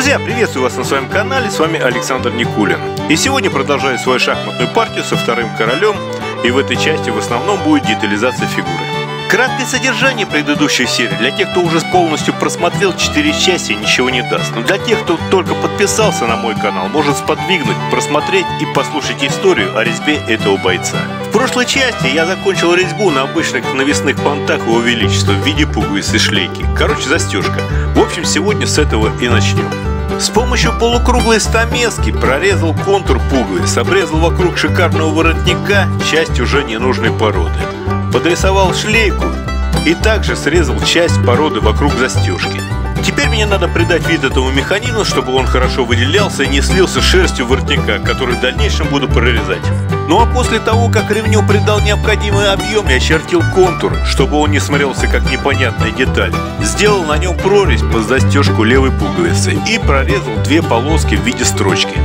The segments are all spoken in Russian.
Друзья, приветствую вас на своем канале, с вами Александр Никулин. И сегодня продолжаю свою шахматную партию со вторым королем, и в этой части в основном будет детализация фигуры. Краткое содержание предыдущей серии для тех, кто уже полностью просмотрел 4 части, ничего не даст. Но для тех, кто только подписался на мой канал, может сподвигнуть, просмотреть и послушать историю о резьбе этого бойца. В прошлой части я закончил резьбу на обычных навесных понтах Его Величества в виде пуговицы и шлейки. Короче, застежка. В общем, сегодня с этого и начнем. С помощью полукруглой стамески прорезал контур пуговиц, обрезал вокруг шикарного воротника часть уже ненужной породы. Подрисовал шлейку и также срезал часть породы вокруг застежки. Теперь мне надо придать вид этому механизму, чтобы он хорошо выделялся и не слился с шерстью воротника, который в дальнейшем буду прорезать. Ну а после того, как ремню придал необходимый объем, я очертил контур, чтобы он не смотрелся как непонятная деталь. Сделал на нем прорезь под застежку левой пуговицы и прорезал 2 полоски в виде строчки.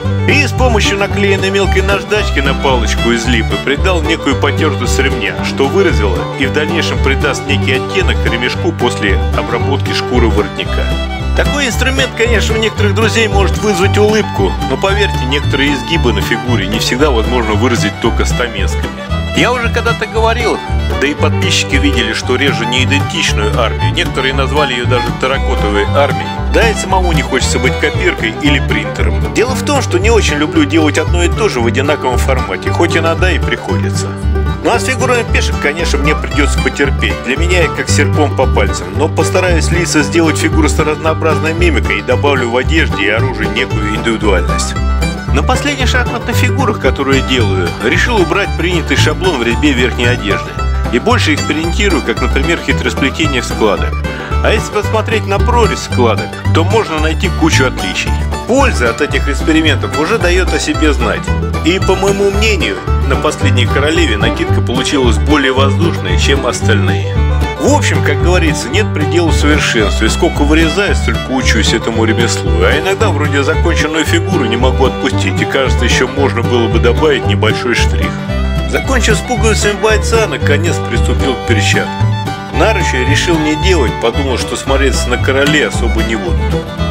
И с помощью наклеенной мелкой наждачки на палочку из липы придал некую потертость ремня, что выразило и в дальнейшем придаст некий оттенок ремешку после обработки шкуры воротника. Такой инструмент, конечно, у некоторых друзей может вызвать улыбку, но поверьте, некоторые изгибы на фигуре не всегда возможно выразить только стамесками. Я уже когда-то говорил, да и подписчики видели, что режу не идентичную армию, некоторые назвали ее даже терракотовой армией. Да и самому не хочется быть копиркой или принтером. Дело в том, что не очень люблю делать одно и то же в одинаковом формате, хоть иногда и приходится. Ну а с фигурами пешек, конечно, мне придется потерпеть. Для меня как серпом по пальцам. Но постараюсь лично сделать фигуру с разнообразной мимикой и добавлю в одежде и оружии некую индивидуальность. На последних шахматных фигурах, которые делаю, решил убрать принятый шаблон в резьбе верхней одежды. И больше экспериментирую, как, например, хитросплетение складок. А если посмотреть на прорезь складок, то можно найти кучу отличий. Польза от этих экспериментов уже дает о себе знать. И, по моему мнению, на последней королеве накидка получилась более воздушной, чем остальные. В общем, как говорится, нет предела совершенству, и сколько вырезаю, столько учусь этому ремеслу. А иногда вроде законченную фигуру не могу отпустить, и кажется, еще можно было бы добавить небольшой штрих. Закончив с пуговицами бойца, наконец приступил к перчаткам. Наручи я решил не делать, подумал, что смотреться на короле особо не будут.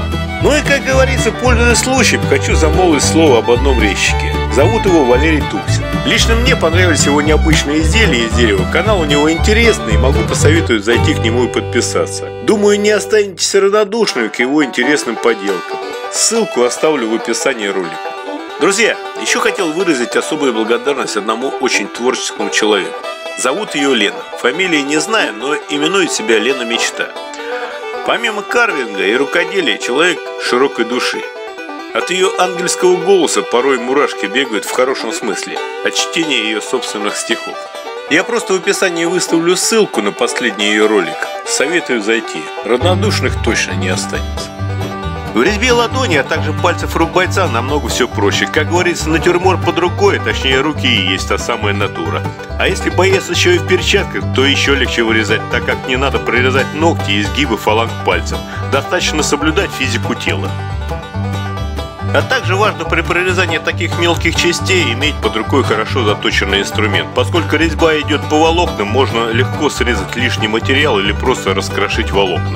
Ну и, как говорится, пользуясь случаем, хочу замолвить слово об одном резчике. Зовут его Валерий Туксин. Лично мне понравились его необычные изделия из дерева. Канал у него интересный, и могу посоветовать зайти к нему и подписаться. Думаю, не останетесь равнодушными к его интересным поделкам. Ссылку оставлю в описании ролика. Друзья, еще хотел выразить особую благодарность одному очень творческому человеку. Зовут ее Лена. Фамилии не знаю, но именует себя Лена Мечта. Помимо карвинга и рукоделия, человек широкой души. От ее ангельского голоса порой мурашки бегают в хорошем смысле, от чтения ее собственных стихов. Я просто в описании выставлю ссылку на последний ее ролик. Советую зайти. Равнодушных точно не останется. В резьбе ладони, а также пальцев рук бойца намного все проще. Как говорится, натюрморт под рукой, точнее руки и есть та самая натура. А если боец еще и в перчатках, то еще легче вырезать, так как не надо прорезать ногти и изгибы фаланг пальцев. Достаточно соблюдать физику тела. А также важно при прорезании таких мелких частей иметь под рукой хорошо заточенный инструмент. Поскольку резьба идет по волокнам, можно легко срезать лишний материал или просто раскрошить волокна.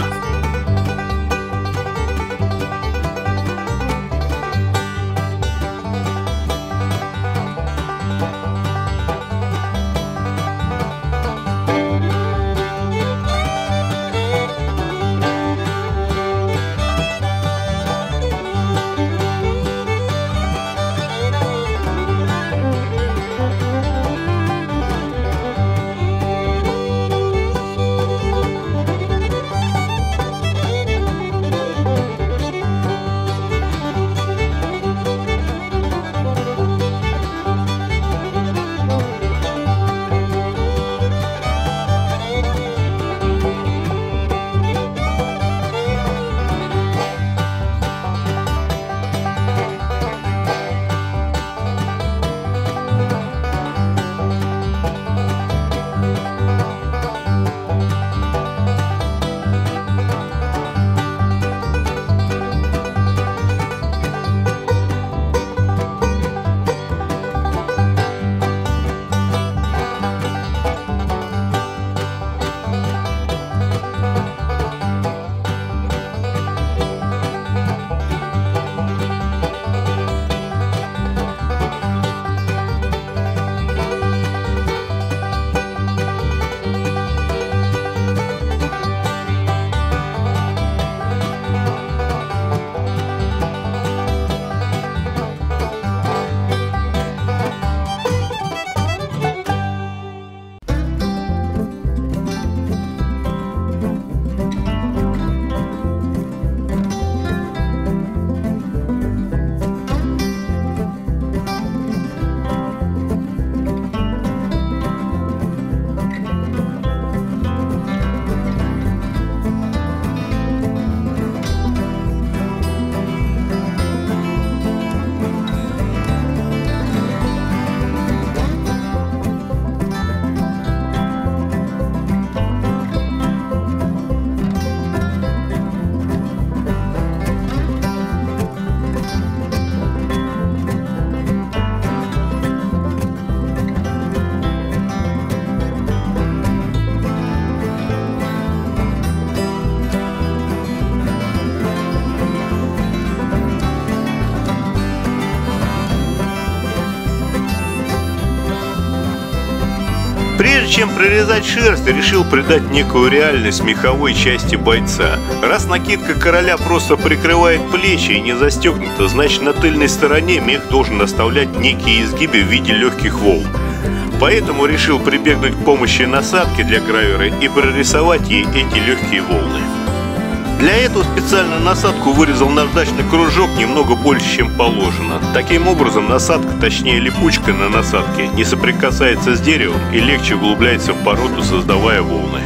Прежде чем прорезать шерсть, решил придать некую реальность меховой части бойца. Раз накидка короля просто прикрывает плечи и не застегнута, значит на тыльной стороне мех должен оставлять некие изгибы в виде легких волн. Поэтому решил прибегнуть к помощи насадки для гравера и прорисовать ей эти легкие волны. Для этого специально насадку вырезал наждачный кружок немного больше, чем положено. Таким образом, насадка, точнее липучка на насадке, не соприкасается с деревом и легче углубляется в породу, создавая волны.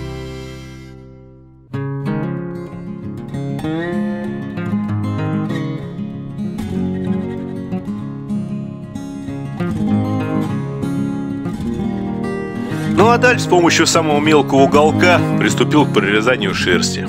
Ну а дальше с помощью самого мелкого уголка приступил к прорезанию шерсти.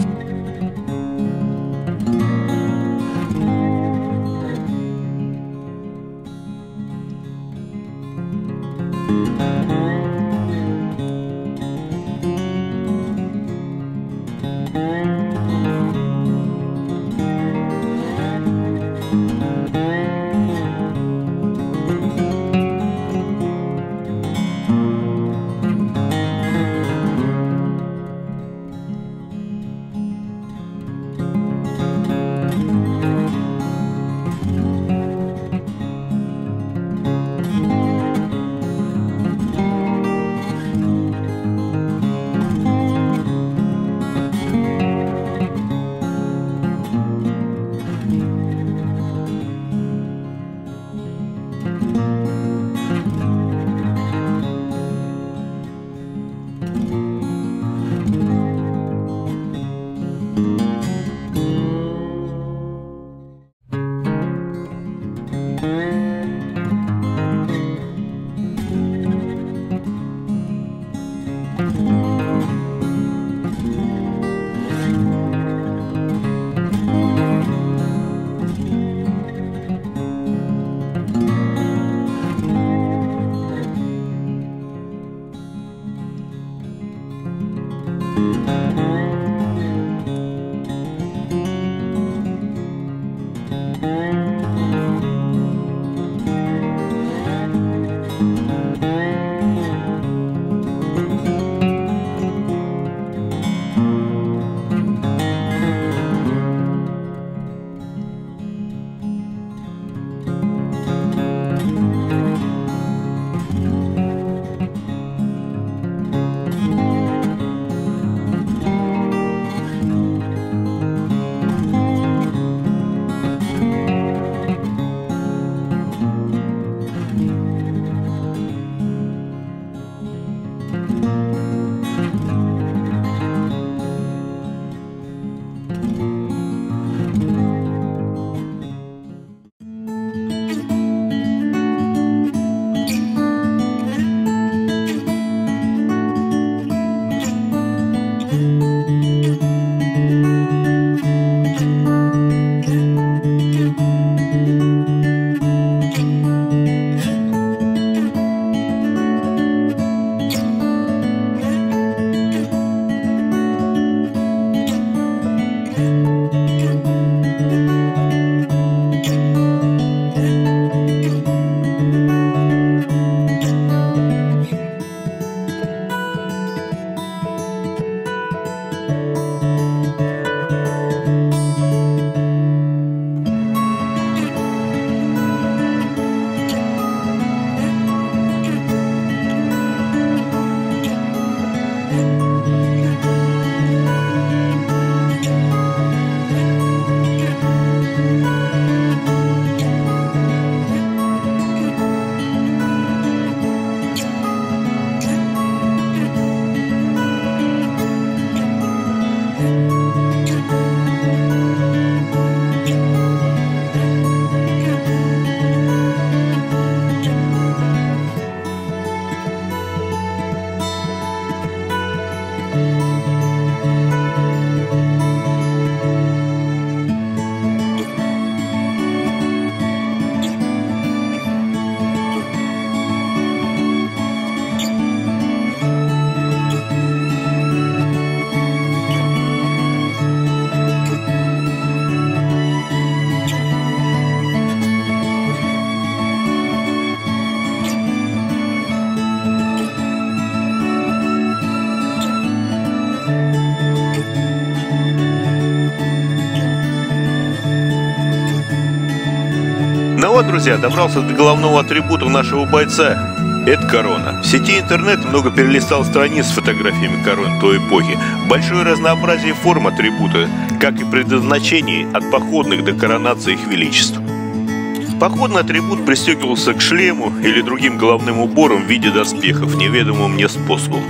вот, друзья, добрался до главного атрибута нашего бойца. Это корона. В сети интернет много перелистал страниц с фотографиями корон той эпохи. Большое разнообразие форм атрибута, как и предназначений, от походных до коронации их величеств. Походный атрибут пристегивался к шлему или другим головным уборам в виде доспехов, неведомым мне способом.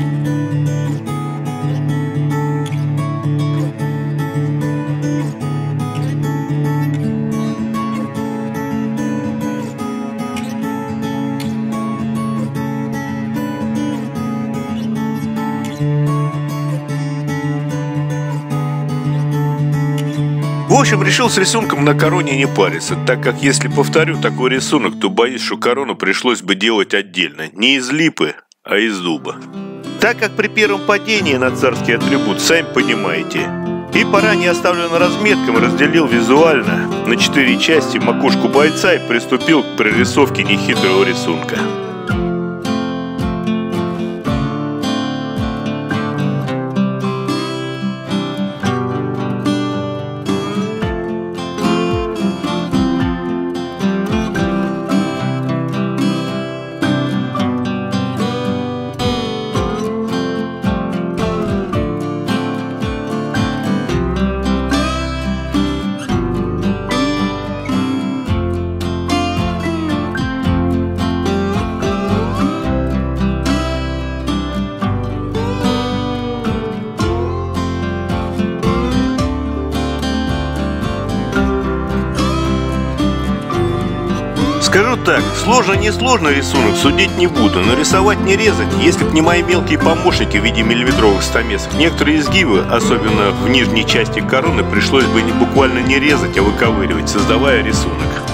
В общем, решил с рисунком на короне не париться, так как если повторю такой рисунок, то боюсь, что корону пришлось бы делать отдельно, не из липы, а из дуба. Так как при первом падении на царский атрибут, сами понимаете, и по ранее оставленным разметкам разделил визуально на 4 части макушку бойца и приступил к прорисовке нехитрого рисунка. Скажу так, сложно-не сложно рисунок судить не буду, но рисовать не резать, если б не мои мелкие помощники в виде миллиметровых стамесок. Некоторые изгибы, особенно в нижней части короны, пришлось бы буквально не резать, а выковыривать, создавая рисунок.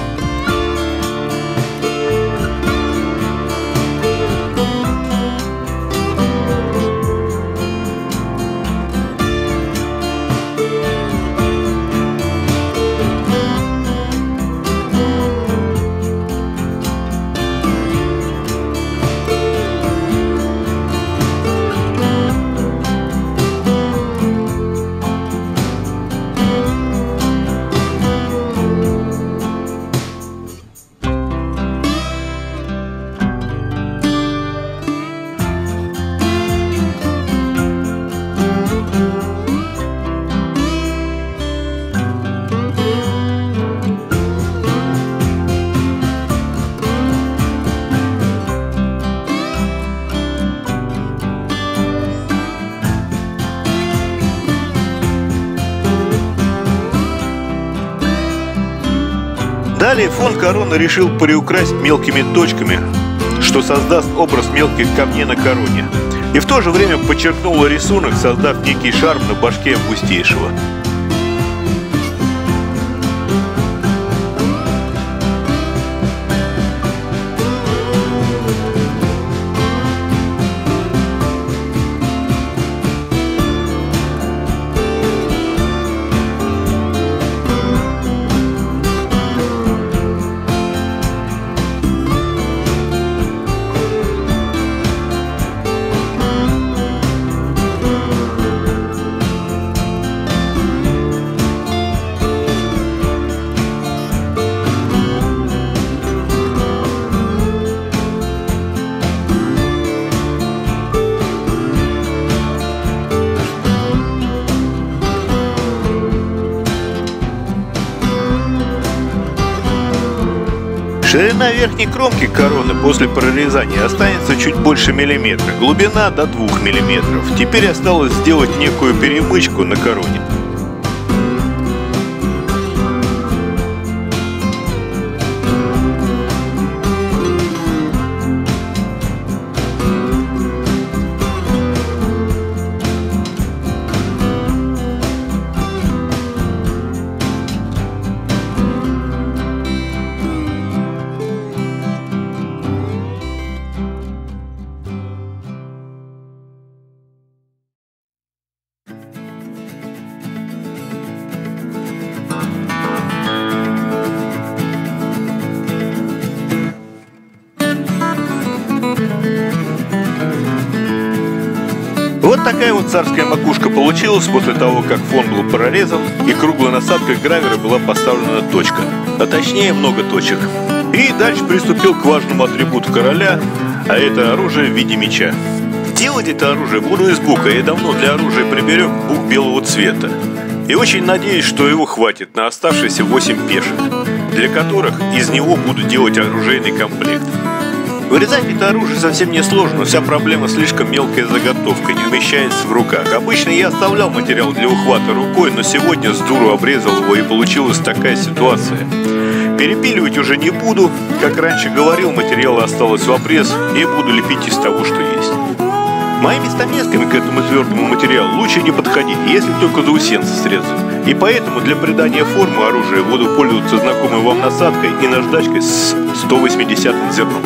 Далее фон короны решил приукрасить мелкими точками, что создаст образ мелких камней на короне. И в то же время подчеркнул рисунок, создав некий шарм на башке августейшего. Ширина верхней кромки короны после прорезания останется чуть больше миллиметра, глубина до 2 мм. Теперь осталось сделать некую перемычку на короне. Вот такая вот царская макушка получилась после того, как фон был прорезан и круглой насадкой гравера была поставлена точка, а точнее много точек. И дальше приступил к важному атрибуту короля, а это оружие в виде меча. Делать это оружие буду из бука. Я давно для оружия приберег бук белого цвета. И очень надеюсь, что его хватит на оставшиеся 8 пешек, для которых из него буду делать оружейный комплект. Вырезать это оружие совсем не сложно, но вся проблема слишком мелкая заготовка, не умещается в руках. Обычно я оставлял материал для ухвата рукой, но сегодня с дуру обрезал его, и получилась такая ситуация. Перепиливать уже не буду, как раньше говорил, материала осталось в обрез, и буду лепить из того, что есть. Моими стамесками к этому твердому материалу лучше не подходить, если только заусенцы срезать. И поэтому для придания формы оружия буду пользоваться знакомой вам насадкой и наждачкой с 180-м зерном.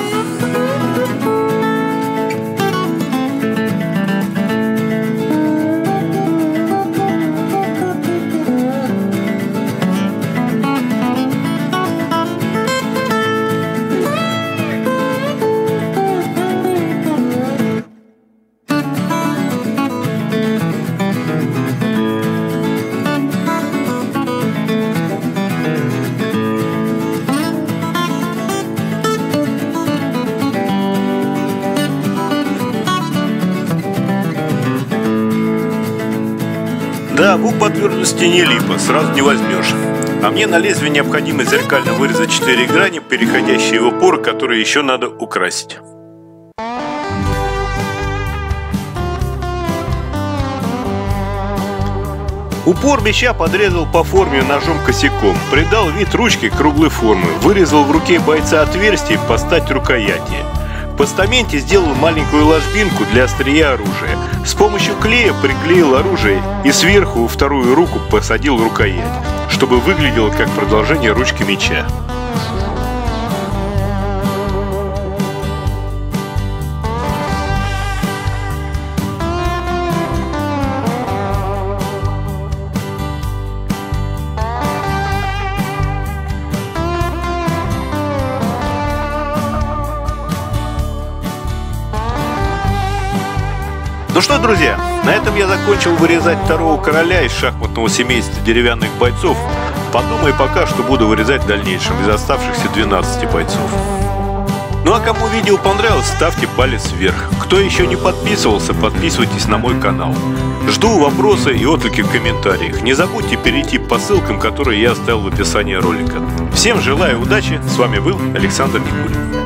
Да, бук по твердости не липа, сразу не возьмешь. А мне на лезвие необходимо зеркально вырезать 4 грани, переходящие в упор, которые еще надо украсить. Упор меча подрезал по форме ножом-косяком, придал вид ручки круглой формы, вырезал в руке бойца отверстие под стать рукояти. В постаменте сделал маленькую ложбинку для острия оружия. С помощью клея приклеил оружие и сверху во вторую руку посадил рукоять, чтобы выглядело как продолжение ручки меча. Ну что, друзья, на этом я закончил вырезать второго короля из шахматного семейства деревянных бойцов. Подумай пока, что буду вырезать в дальнейшем из оставшихся 12 бойцов. Ну а кому видео понравилось, ставьте палец вверх. Кто еще не подписывался, подписывайтесь на мой канал. Жду вопросы и отклики в комментариях. Не забудьте перейти по ссылкам, которые я оставил в описании ролика. Всем желаю удачи, с вами был Александр Никулин.